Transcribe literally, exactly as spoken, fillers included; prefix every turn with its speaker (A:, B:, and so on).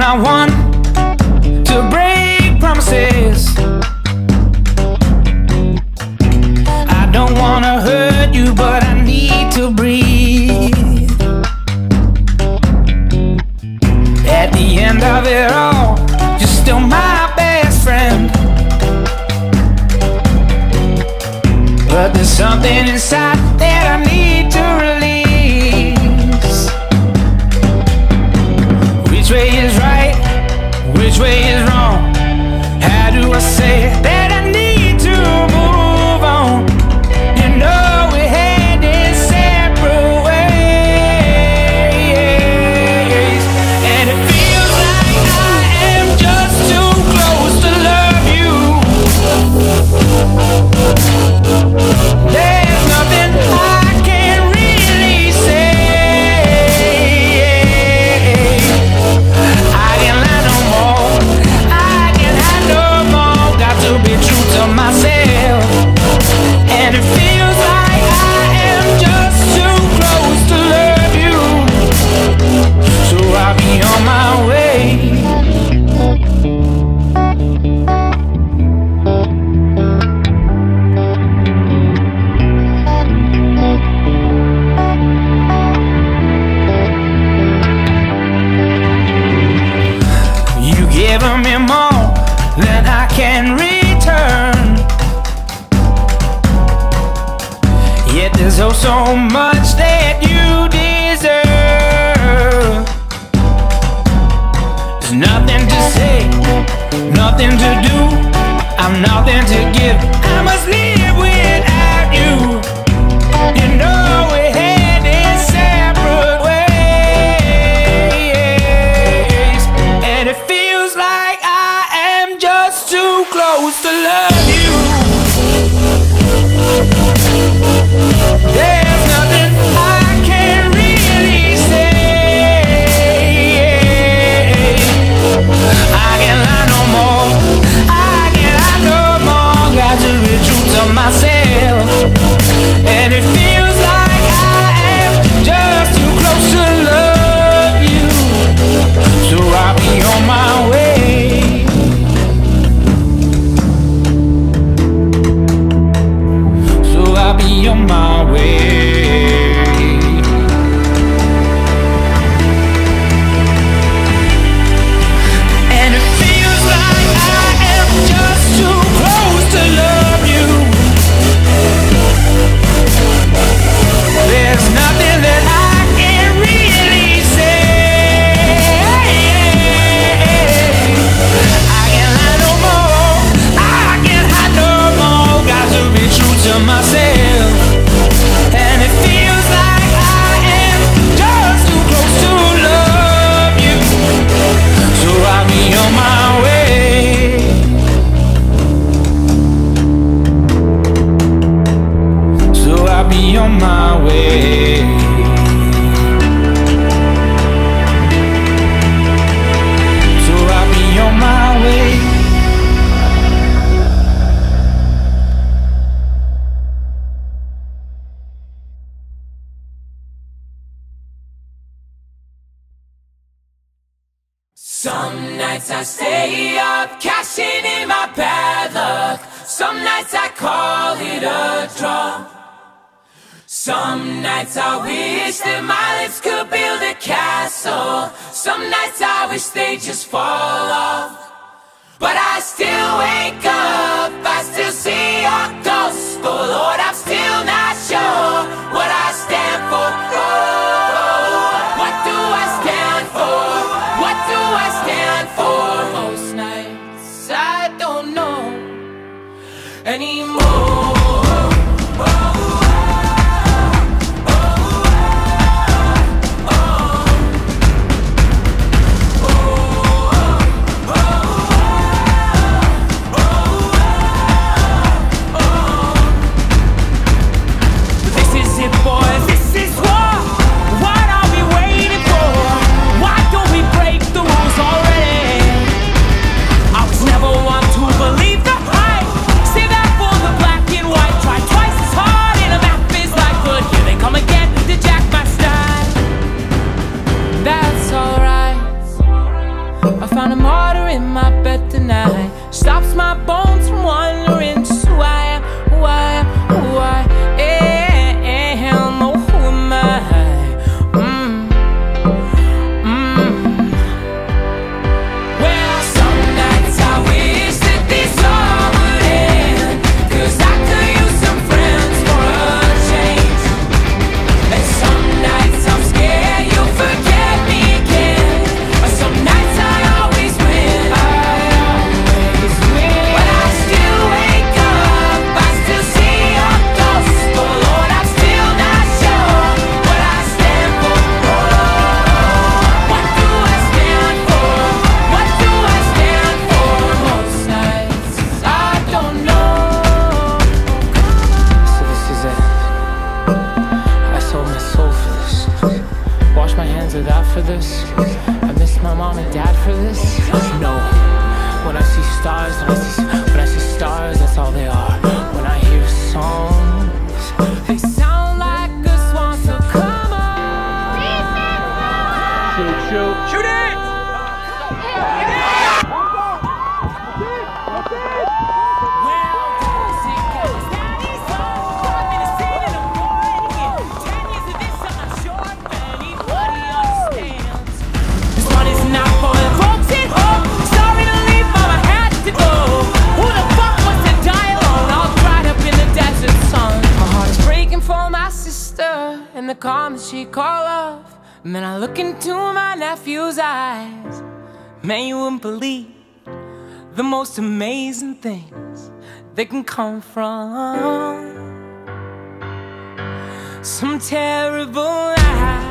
A: not one to break promises. I don't wanna hurt you, but I need to breathe. At the end of it all, you're still my best friend. But there's something inside that I need to release. Which way is right? Which way is wrong? How do I say that I need to move on? You know we're headed separate ways, and it feels like I am just too close to love you. There's nothing I can really say. I can't lie no more. I can't hide no more. Got to be true to myself. And it feels like I am just too close to love you. So I'll be on my way. Giving me more than I can return. Yet there's oh so much that you deserve. There's nothing to say, nothing to do. I'm nothing to give. I must live without you. You know we're headed separate ways, and it feels like I am just too close to love you. There's nothing I can really say. I can't lie no more. I can't lie no more. Got to be true to myself. And it feels like I am just too close to love you. So I'll be on my way. So I'll be on my way. And it feels like I am just too close to love you. There's nothing that I can really say. I can't lie no more. I can't hide no more. Got to be true to myself. And it feels like I am just too close to love you. So I'll be on my way. So I'll be on my way. So I'll be on my way.
B: Some nights I stay up, cashing in my bad luck. Some nights I call it a draw. Some nights I wish that my lips could build a castle. Some nights I wish they just fall off. But I still wake up, I still see your ghost. Oh Lord, I'm still not sure what I stand for. Oh, what do I stand for? What do I stand for? Most nights I don't know anymore. her in my bed tonight. Stops my bones from wandering. Just who I am, who I am, who I am. Oh, who am I? Mm. Mm. Well, some nights I wish that this all would end, 'cause I could use some friends for a change. And some nights I'm scared you'll forget me again, but some nights I always win. I always win. But I still wake up, I still see your ghost. Oh Lord, I'm still not sure what I stand for. What do I stand for? What do I stand for? Most nights I don't know.
A: So this is it. I sold my soul for this. Wash my hands of that for this. I miss my mom and dad for this. No. When I see stars, when I see, when I see stars, that's all they are. When I hear songs,
B: They sound like a swan, so come on.
A: shoot, shoot, shoot it!
B: And the calm that she call off. And then I look into my nephew's eyes. Man, you wouldn't believe the most amazing things that can come from some terrible lies.